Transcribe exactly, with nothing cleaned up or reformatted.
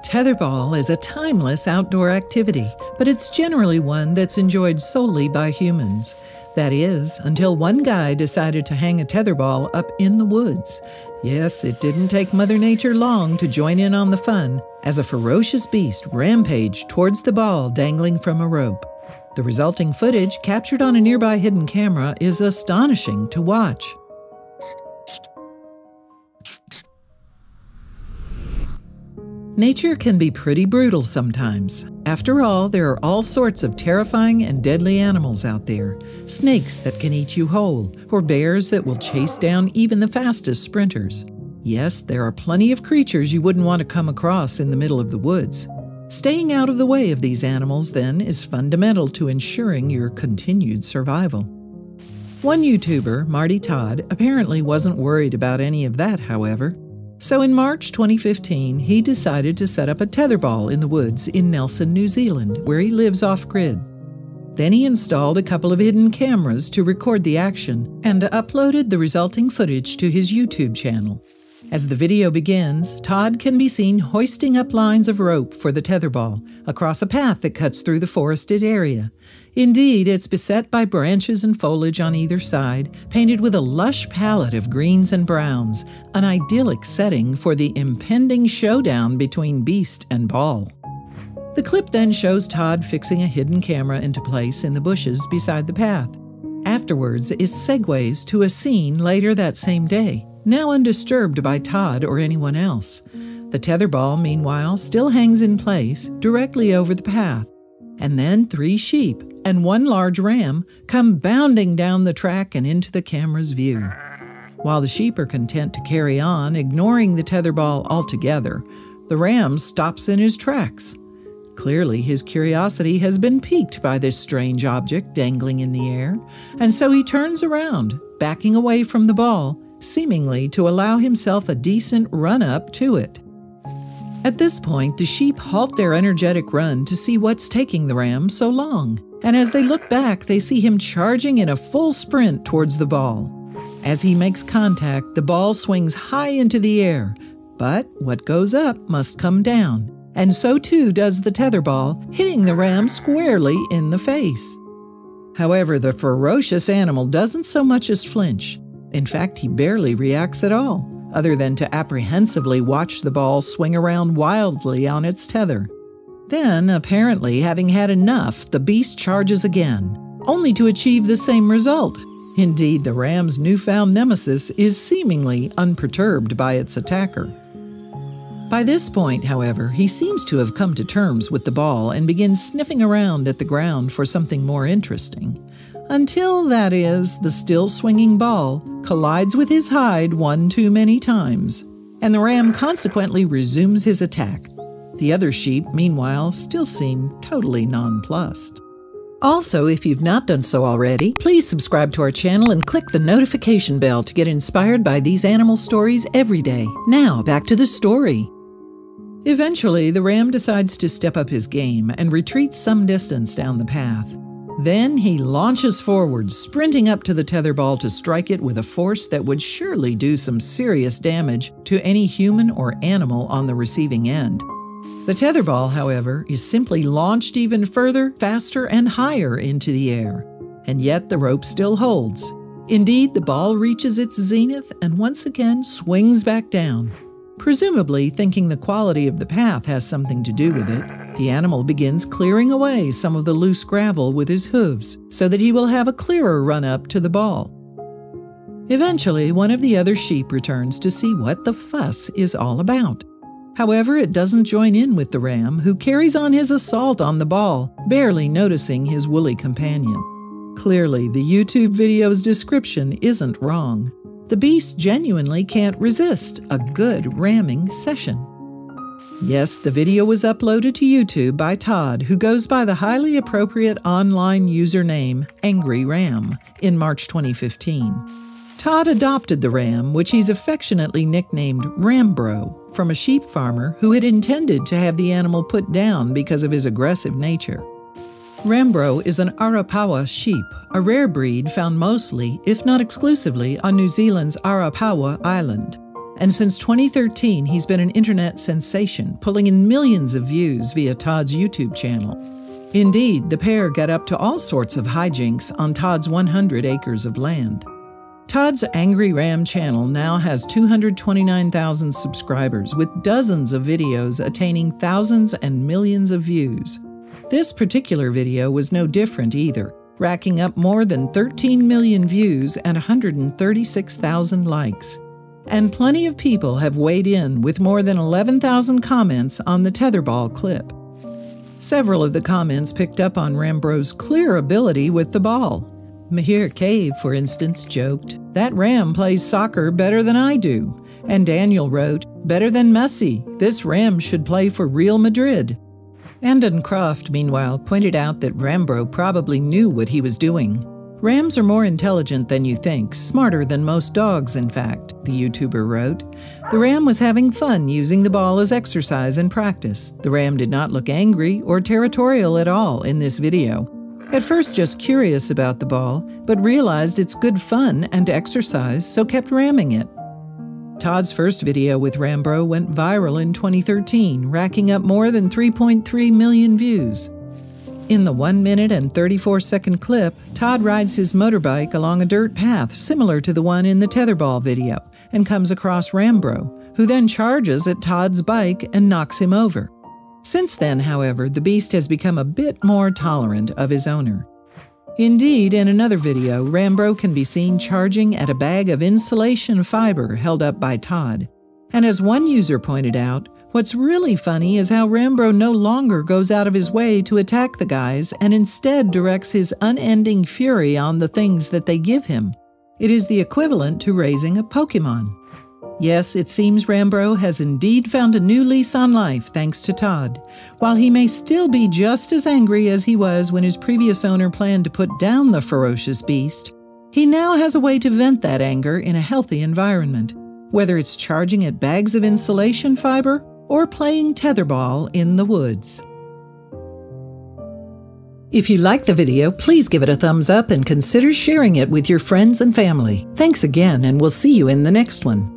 Tetherball is a timeless outdoor activity, but it's generally one that's enjoyed solely by humans. That is, until one guy decided to hang a tetherball up in the woods. Yes, it didn't take Mother Nature long to join in on the fun, as a ferocious beast rampaged towards the ball dangling from a rope. The resulting footage, captured on a nearby hidden camera, is astonishing to watch. Nature can be pretty brutal sometimes. After all, there are all sorts of terrifying and deadly animals out there. Snakes that can eat you whole, or bears that will chase down even the fastest sprinters. Yes, there are plenty of creatures you wouldn't want to come across in the middle of the woods. Staying out of the way of these animals, then, is fundamental to ensuring your continued survival. One YouTuber, Marty Todd, apparently wasn't worried about any of that, however. So in March twenty fifteen, he decided to set up a tetherball in the woods in Nelson, New Zealand, where he lives off-grid. Then he installed a couple of hidden cameras to record the action and uploaded the resulting footage to his YouTube channel. As the video begins, Todd can be seen hoisting up lines of rope for the tetherball across a path that cuts through the forested area. Indeed, it's beset by branches and foliage on either side, painted with a lush palette of greens and browns, an idyllic setting for the impending showdown between beast and ball. The clip then shows Todd fixing a hidden camera into place in the bushes beside the path. Afterwards, it segues to a scene later that same day, now undisturbed by Todd or anyone else. The tetherball, meanwhile, still hangs in place directly over the path. And then three sheep and one large ram come bounding down the track and into the camera's view. While the sheep are content to carry on, ignoring the tetherball altogether, the ram stops in his tracks. Clearly, his curiosity has been piqued by this strange object dangling in the air, and so he turns around, backing away from the ball, seemingly to allow himself a decent run-up to it. At this point, the sheep halt their energetic run to see what's taking the ram so long, and as they look back, they see him charging in a full sprint towards the ball. As he makes contact, the ball swings high into the air, but what goes up must come down, and so too does the tetherball, hitting the ram squarely in the face. However, the ferocious animal doesn't so much as flinch. In fact, he barely reacts at all, other than to apprehensively watch the ball swing around wildly on its tether. Then, apparently having had enough, the beast charges again, only to achieve the same result. Indeed, the ram's newfound nemesis is seemingly unperturbed by its attacker. By this point, however, he seems to have come to terms with the ball and begins sniffing around at the ground for something more interesting. Until, that is, the still swinging ball collides with his hide one too many times, and the ram consequently resumes his attack. The other sheep, meanwhile, still seem totally nonplussed. Also, if you've not done so already, please subscribe to our channel and click the notification bell to get inspired by these animal stories every day. Now, back to the story. Eventually, the ram decides to step up his game and retreats some distance down the path. Then he launches forward, sprinting up to the tetherball to strike it with a force that would surely do some serious damage to any human or animal on the receiving end. The tetherball, however, is simply launched even further, faster, and higher into the air. And yet the rope still holds. Indeed, the ball reaches its zenith and once again swings back down. Presumably thinking the quality of the path has something to do with it, the animal begins clearing away some of the loose gravel with his hooves so that he will have a clearer run-up to the ball. Eventually, one of the other sheep returns to see what the fuss is all about. However, it doesn't join in with the ram, who carries on his assault on the ball, barely noticing his woolly companion. Clearly, the YouTube video's description isn't wrong. The beast genuinely can't resist a good ramming session. Yes, the video was uploaded to YouTube by Todd, who goes by the highly appropriate online username Angry Ram, in March twenty fifteen. Todd adopted the ram, which he's affectionately nicknamed Rambro, from a sheep farmer who had intended to have the animal put down because of his aggressive nature. Rambro is an Arapawa sheep, a rare breed found mostly, if not exclusively, on New Zealand's Arapawa Island. And since twenty thirteen, he's been an internet sensation, pulling in millions of views via Todd's YouTube channel. Indeed, the pair got up to all sorts of hijinks on Todd's one hundred acres of land. Todd's Angry Ram channel now has two hundred twenty-nine thousand subscribers, with dozens of videos attaining thousands and millions of views. This particular video was no different either, racking up more than thirteen million views and one hundred thirty-six thousand likes. And plenty of people have weighed in with more than eleven thousand comments on the tetherball clip. Several of the comments picked up on Rambro's clear ability with the ball. Mahir Cave, for instance, joked, "That Ram plays soccer better than I do." And Daniel wrote, "Better than Messi. This Ram should play for Real Madrid." Andon Croft, meanwhile, pointed out that Rambro probably knew what he was doing. "Rams are more intelligent than you think, smarter than most dogs, in fact," the YouTuber wrote. The Ram was having fun using the ball as exercise and practice. The Ram did not look angry or territorial at all in this video. At first just curious about the ball, but realized it's good fun and exercise, so kept ramming it. Todd's first video with Rambro went viral in twenty thirteen, racking up more than three point three million views. In the one minute and thirty-four second clip, Todd rides his motorbike along a dirt path similar to the one in the tetherball video and comes across Rambro, who then charges at Todd's bike and knocks him over. Since then, however, the beast has become a bit more tolerant of his owner. Indeed, in another video, Rambro can be seen charging at a bag of insulation fiber held up by Todd. And as one user pointed out, what's really funny is how Rambro no longer goes out of his way to attack the guys and instead directs his unending fury on the things that they give him. It is the equivalent to raising a Pokemon. Yes, it seems Rambro has indeed found a new lease on life thanks to Todd. While he may still be just as angry as he was when his previous owner planned to put down the ferocious beast, he now has a way to vent that anger in a healthy environment, whether it's charging at bags of insulation fiber or playing tetherball in the woods. If you liked the video, please give it a thumbs up and consider sharing it with your friends and family. Thanks again, and we'll see you in the next one.